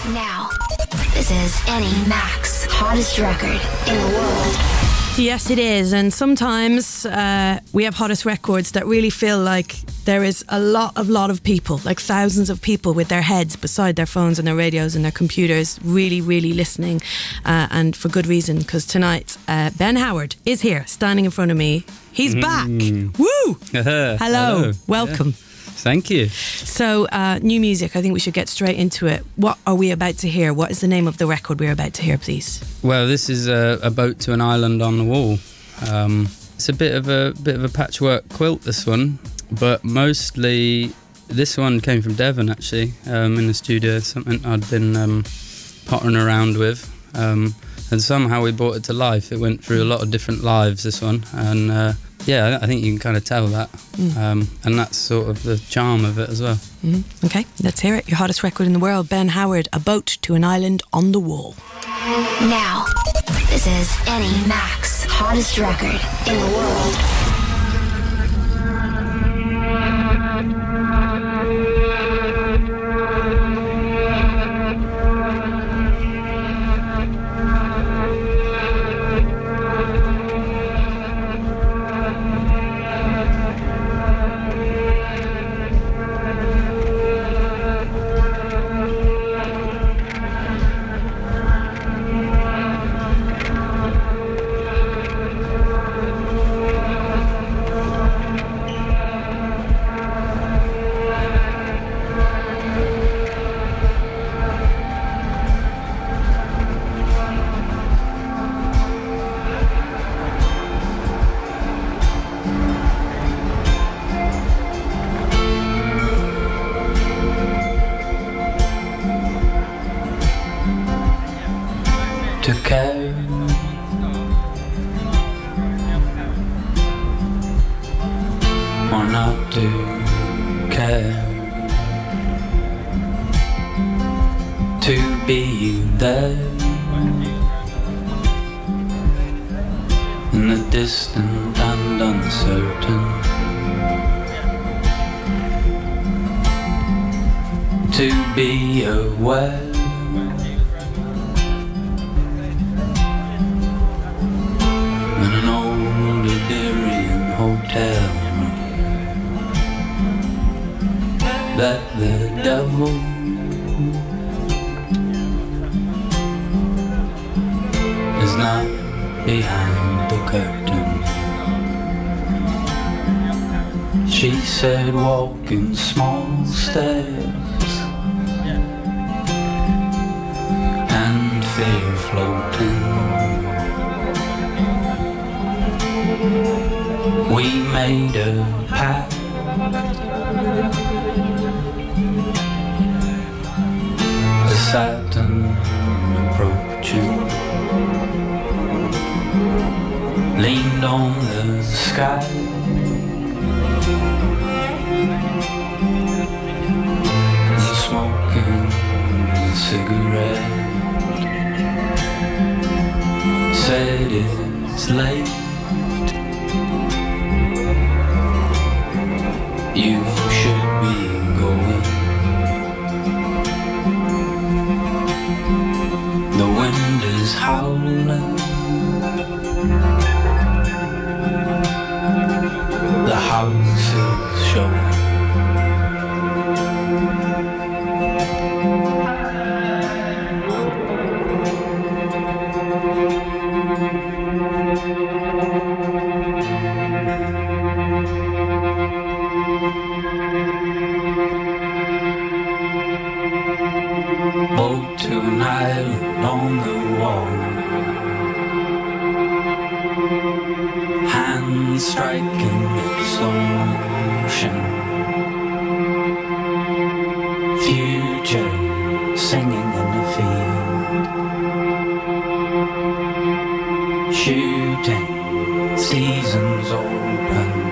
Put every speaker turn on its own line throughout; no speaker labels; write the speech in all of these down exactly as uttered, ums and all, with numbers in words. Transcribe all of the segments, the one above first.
Now, this is Annie Mac's hottest record in the world.
Yes, it is. And sometimes uh, we have hottest records that really feel like there is a lot of lot of people, like thousands of people with their heads beside their phones and their radios and their computers, really, really listening. Uh, and for good reason, because tonight uh, Ben Howard is here, standing in front of me. He's mm. back. Woo!
Hello.
Hello. Welcome.
Yeah. Thank you.
So, uh, new music. I think we should get straight into it. What are we about to hear? What is the name of the record we're about to hear, please?
Well, this is a, a boat to an island on the wall. Um, it's a bit of a bit of a patchwork quilt, this one, but mostly this one came from Devon, actually, um, in the studio. Something I'd been um, pottering around with, um, and somehow we brought it to life. It went through a lot of different lives, this one, and. Uh, Yeah, I think you can kind of tell that. Mm. Um, and that's sort of the charm of it as well.
Mm. Okay, let's hear it. Your hottest record in the world, Ben Howard, A Boat to an Island on the Wall.
Now, this is Annie Mac's hottest record in the world.
To care or not to care, to be there in the distant and uncertain, to be aware hotel room that the devil is not behind the curtain. She said walk in small steps and fear floating. We made a pact, the Saturn approaching, leaned on the sky, and smoking a cigarette, said it's late. You should be going. The wind is howling. The house is showing. Boat to an island on the wall, hands striking in slow motion, future singing in the field, shooting seasons open.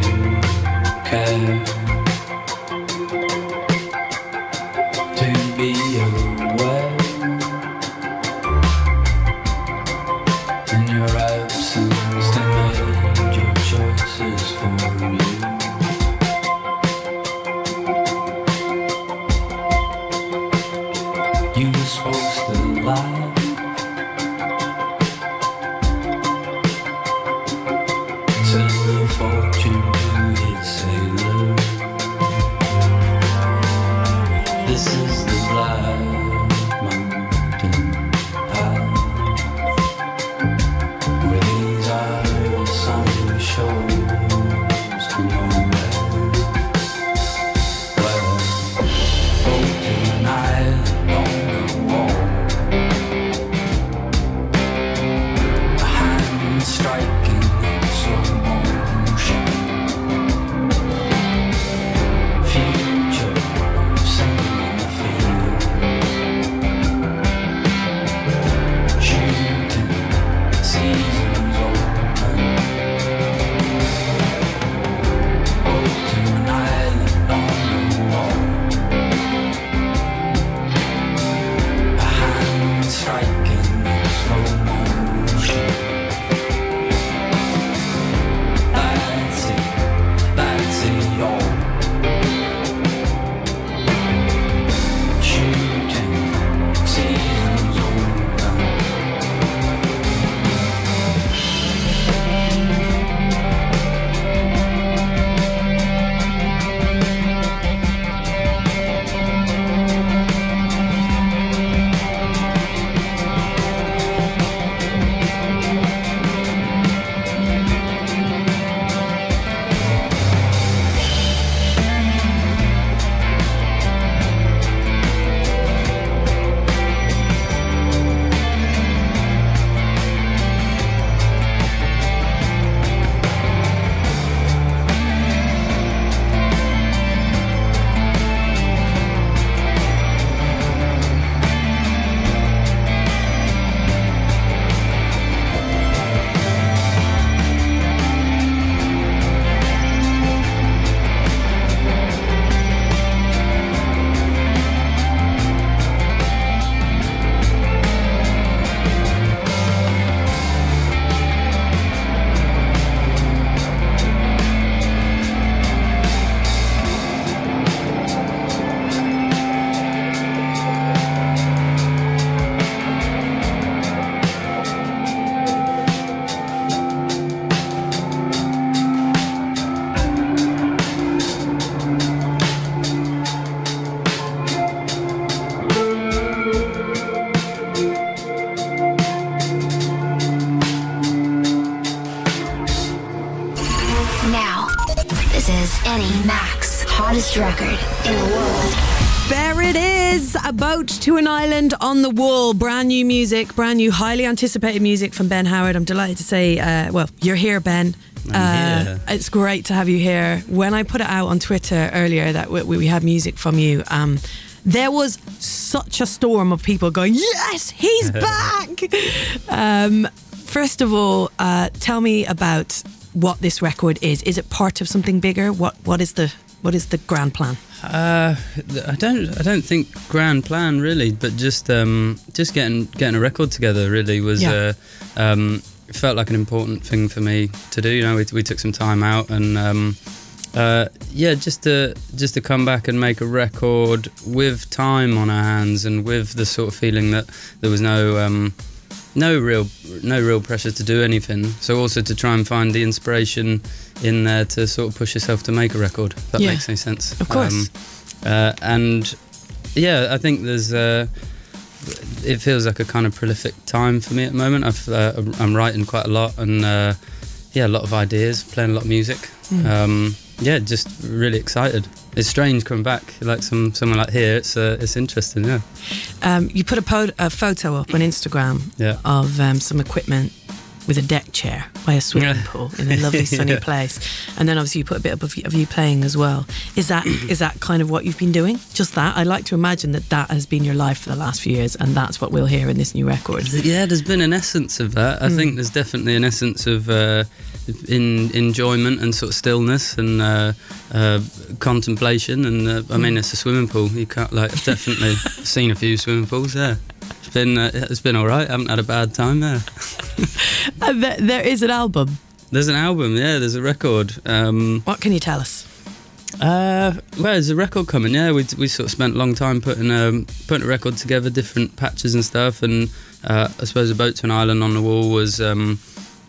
To be This is the Black Mountain Path, where these are some shows to nowhere. Well, go to an island on the wall, a hand striking in slow motion. Future singing in the field, shooting seasons open. Go to an island on the wall, a hand striking in slow motion. That's it, that's it all. Shooting seasons open.
Now, this is Annie Mac's hottest record in the world.
There it is, A Boat to an Island on the Wall. Brand new music, brand new, highly anticipated music from Ben Howard. I'm delighted to say, uh, well, you're here, Ben.
I'm
Uh,
here.
It's great to have you here. When I put it out on Twitter earlier that we, we had music from you, um, there was such a storm of people going, yes, he's back. um, first of all, uh, tell me about what this record is. Is it part of something bigger? What What is the what is the grand plan?
Uh, I don't. I don't think grand plan really, but just um, just getting getting a record together really was.
Yeah.
Uh, um, it felt like an important thing for me to do. You know, we, we took some time out and um, uh, yeah, just to just to come back and make a record with time on our hands and with the sort of feeling that there was no. Um, No real, no real pressure to do anything. So also to try and find the inspiration in there to sort of push yourself to make a record. If that
Yeah.
makes any sense.
Of course.
Um, uh, and yeah, I think there's. Uh, it feels like a kind of prolific time for me at the moment. I've, uh, I'm writing quite a lot and uh, yeah, a lot of ideas, playing a lot of music.
Mm.
Um, yeah, just really excited. It's strange coming back, like some someone like here. It's uh, it's interesting, yeah.
Um, you put a, po- a photo up on Instagram
Yeah.
of um, some equipment with a deck chair by a swimming
Yeah.
pool in a lovely sunny
Yeah.
place, and then obviously you put a bit up of you, of you playing as well. Is that is that kind of what you've been doing? Just that? I like to imagine that that has been your life for the last few years, and that's what we'll hear in this new record.
Yeah, there's been an essence of that. I think there's definitely an essence of uh, in enjoyment and sort of stillness and uh, uh, contemplation. And uh, I mean, it's a swimming pool. You can't like definitely seen a few swimming pools. Yeah, it's been uh, it's been all right. I haven't had a bad time there.
And there, there is an album.
There's an album. Yeah, there's a record. Um,
What can you tell us?
Uh, well, there's a record coming. Yeah, we we sort of spent a long time putting um putting a record together, different patches and stuff. And uh, I suppose A Boat to an Island on the Wall was. Um,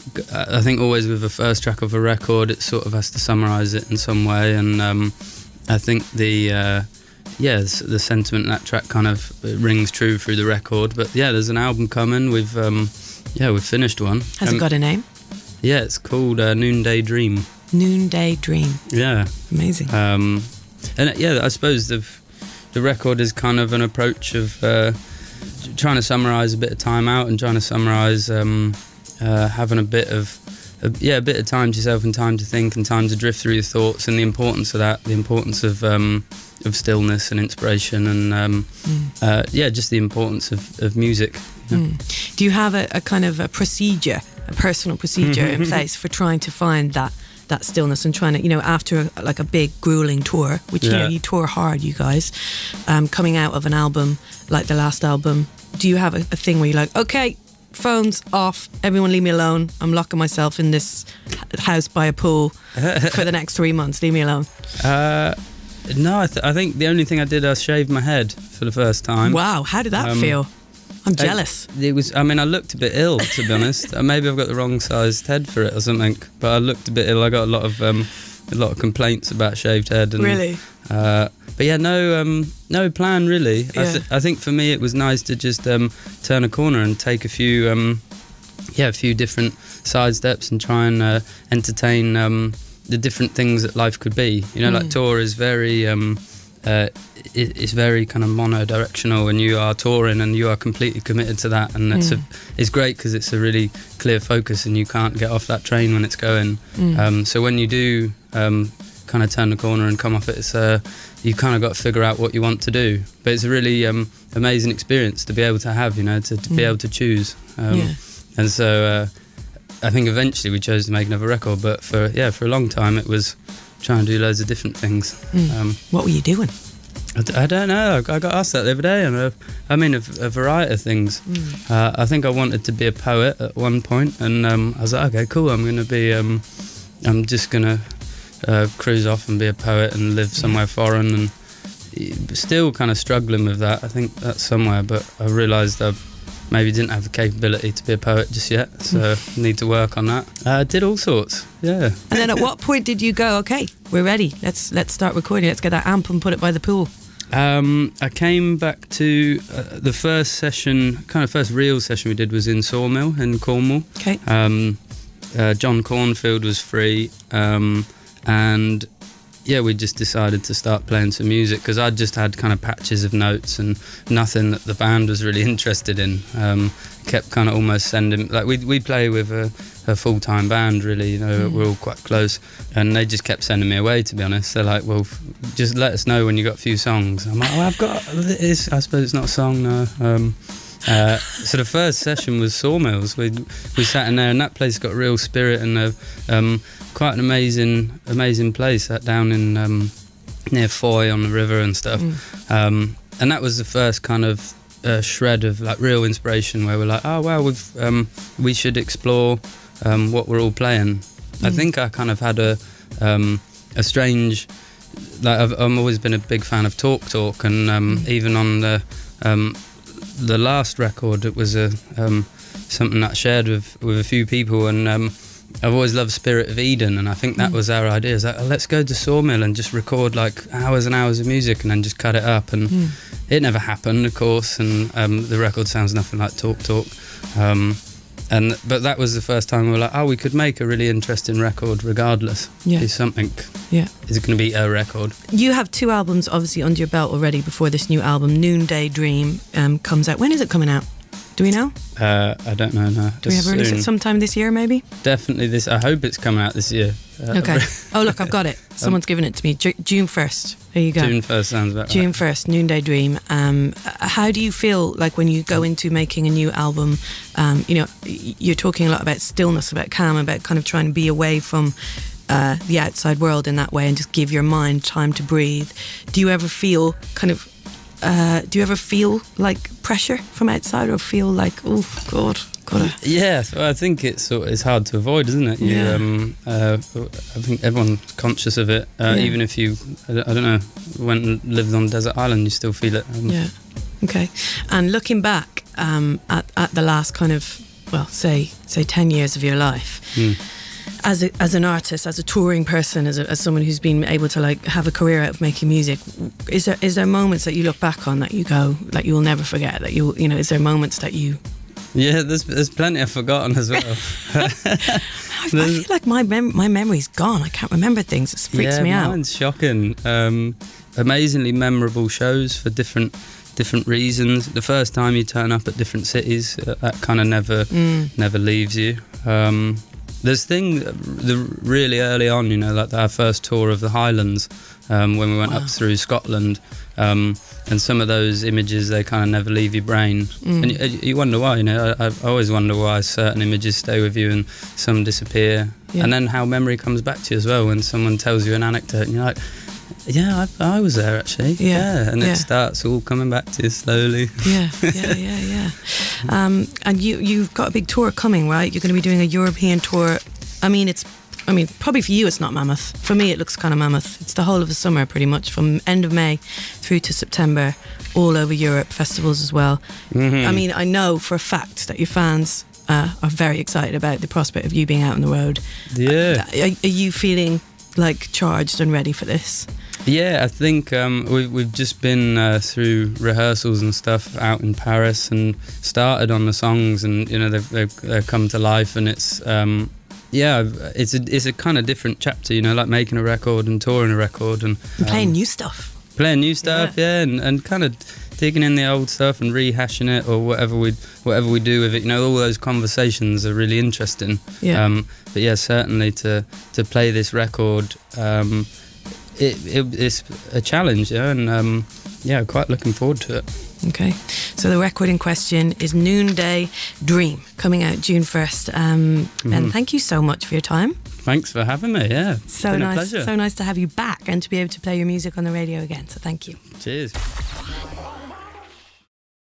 I think always with the first track of a record, it sort of has to summarise it in some way. And um, I think the uh, yeah, the sentiment in that track kind of rings true through the record. But yeah, there's an album coming. We've um, yeah, we've finished one.
Has um, it got a name?
Yeah, it's called uh, Noonday Dream.
Noonday Dream.
Yeah,
amazing.
Um, and yeah, I suppose the the record is kind of an approach of uh, trying to summarise a bit of time out and trying to summarise um, uh, having a bit of a, yeah a bit of time to yourself and time to think and time to drift through your thoughts, and the importance of that, the importance of um, of stillness and inspiration, and um, mm. uh, yeah, just the importance of, of music. You know?
Mm. Do you have a, a kind of a procedure, a personal procedure in place for trying to find that that stillness and trying to, you know, after a, like a big grueling tour, which yeah. you know you tour hard, you guys, um, coming out of an album like the last album, do you have a, a thing where you're like, okay, phones off, everyone leave me alone, I'm locking myself in this house by a pool for the next three months, leave me alone?
Uh, no, I, th- I think the only thing I did, I shaved my head for the first time.
Wow, how did that um, feel? I'm jealous.
I, it was. I mean, I looked a bit ill, to be honest. Maybe I've got the wrong sized head for it or something. But I looked a bit ill. I got a lot of um, a lot of complaints about shaved head. And,
really?
Uh, but yeah, no, um, no plan really.
Yeah.
I, th- I think for me it was nice to just um, turn a corner and take a few, um, yeah, a few different side steps and try and uh, entertain um, the different things that life could be. You know, mm. like tour is very. Um, Uh, it, it's very kind of mono-directional, and you are touring and you are completely committed to that, and it's, mm. a, it's great because it's a really clear focus and you can't get off that train when it's going. Mm. Um, so when you do um, kind of turn the corner and come off it, it's, uh, you kind of got to figure out what you want to do. But it's a really um, amazing experience to be able to have, you know, to, to mm. be able to choose. Um, yeah. And so uh, I think eventually we chose to make another record, but for yeah, for a long time it was trying to do loads of different things.
Mm. Um, what were you doing?
I, d- I don't know. I got asked that the other day, and uh, I mean a, a variety of things. Mm. Uh, I think I wanted to be a poet at one point, and um, I was like, okay, cool. I'm going to be. Um, I'm just going to uh, cruise off and be a poet and live somewhere foreign, and still kind of struggling with that. I think that's somewhere, but I realised I maybe didn't have the capability to be a poet just yet, so need to work on that. I uh, did all sorts, yeah.
And then at what point did you go, okay, we're ready, let's let's start recording, let's get that amp and put it by the pool?
Um, I came back to uh, the first session, kind of first real session we did was in Sawmill in Cornwall.
Okay.
Um, uh, John Cornfield was free, um, and yeah, we just decided to start playing some music because I'd just had kind of patches of notes and nothing that the band was really interested in. Um, kept kind of almost sending, like we we play with a, a full-time band really, you know, mm. we're all quite close, and they just kept sending me away, to be honest. They're like, well, just let us know when you got a few songs. I'm like, well, I've got this, I suppose it's not a song, no. Um, uh, so the first session was Sawmills. We we sat in there, and that place got real spirit, and a, um, quite an amazing amazing place, that down in um, near Foy on the river and stuff. Mm. Um, and that was the first kind of uh, shred of like real inspiration, where we're like, oh wow, we've um, we should explore um, what we're all playing. Mm. I think I kind of had a um, a strange, like I've, I've always been a big fan of Talk Talk, and um, mm. even on the um, the last record, it was a um, something that I shared with with a few people, and um, I've always loved Spirit of Eden, and I think that mm. was our idea. It's like, oh, let's go to Sawmill and just record like hours and hours of music and then just cut it up. And mm. it never happened, of course, and um, the record sounds nothing like Talk Talk. Um, and but that was the first time we were like, oh, we could make a really interesting record regardless.
Yeah.
Is something.
Yeah.
Is it going to be a record?
You have two albums obviously under your belt already before this new album, Noonday Dream, um, comes out. When is it coming out? Do we know?
Uh, I don't know, no.
Do we have a release it sometime this year, maybe?
Definitely this. I hope it's coming out this year. Uh,
okay. Oh, look, I've got it. Someone's um, given it to me. J- June first. There you go.
June first sounds about
June
right.
first, Noonday Dream. Um, how do you feel like when you go into making a new album? Um, you know, you're talking a lot about stillness, about calm, about kind of trying to be away from uh, the outside world in that way and just give your mind time to breathe. Do you ever feel kind of Uh, do you ever feel like pressure from outside, or feel like, oh God, gotta?
Yeah, so I think it's sort of, it's hard to avoid, isn't it? You,
yeah.
Um, uh, I think everyone's conscious of it. Uh, yeah. Even if you, I don't, I don't know, went and lived on a desert island, you still feel it. Um,
yeah. Okay. And looking back um, at at the last kind of, well, say say ten years of your life.
Mm.
as a, as an artist, as a touring person, as, a, as someone who's been able to like have a career out of making music, is there is there moments that you look back on that you go that you will never forget? That you you know, is there moments that you?
Yeah, there's there's plenty I've forgotten as well.
I, I feel like my mem- my memory's gone. I can't remember things. It freaks
yeah,
me out.
Mine's shocking. Um, amazingly memorable shows for different different reasons. The first time you turn up at different cities, uh, that kind of never
Mm.
never leaves you. Um, there's thing the really early on, you know, like our first tour of the Highlands, um, when we went
Wow.
up through Scotland, um, and some of those images, they kind of never leave your brain,
Mm.
and you, you wonder why. You know, I, I always wonder why certain images stay with you and some disappear,
Yeah.
and then how memory comes back to you as well when someone tells you an anecdote, and you're like, yeah, I, I was there actually.
Yeah,
and
yeah.
it starts all coming back to you slowly.
Yeah, yeah, yeah, yeah. Um, and you, you've got a big tour coming, right? You're going to be doing a European tour. I mean, it's, I mean, probably for you it's not mammoth. For me, it looks kind of mammoth. It's the whole of the summer, pretty much, from end of May through to September, all over Europe, festivals as well.
Mhm.
I mean, I know for a fact that your fans uh, are very excited about the prospect of you being out on the road.
Yeah.
Are, are you feeling like charged and ready for this?
Yeah, I think um, we've, we've just been uh, through rehearsals and stuff out in Paris and started on the songs, and you know they've, they've, they've come to life, and it's um, yeah, it's a it's a kind of different chapter, you know, like making a record and touring a record and
And playing
um,
new stuff.
playing new stuff,
Yeah.
yeah, and, and kind of digging in the old stuff and rehashing it or whatever we whatever we do with it. You know, all those conversations are really interesting.
Yeah.
Um, but yeah, certainly to to play this record. Um, It, it, it's a challenge, yeah, and um, yeah, quite looking forward to it.
Okay, so the record in question is Noonday Dream, coming out June first. Um, And thank you so much for your time.
Thanks for having me. Yeah, it's
So
been a
nice,
pleasure.
so nice to have you back and to be able to play your music on the radio again. So thank you.
Cheers.